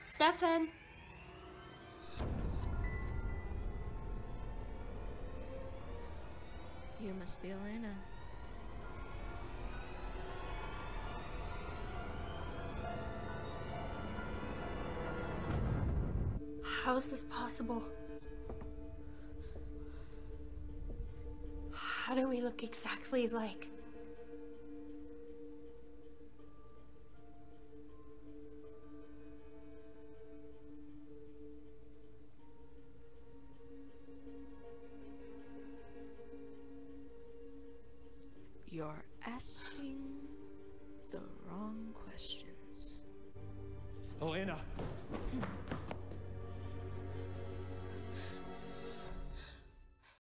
Stefan. You must be Elena. How is this possible? How do we look exactly like? You're asking the wrong questions. Elena,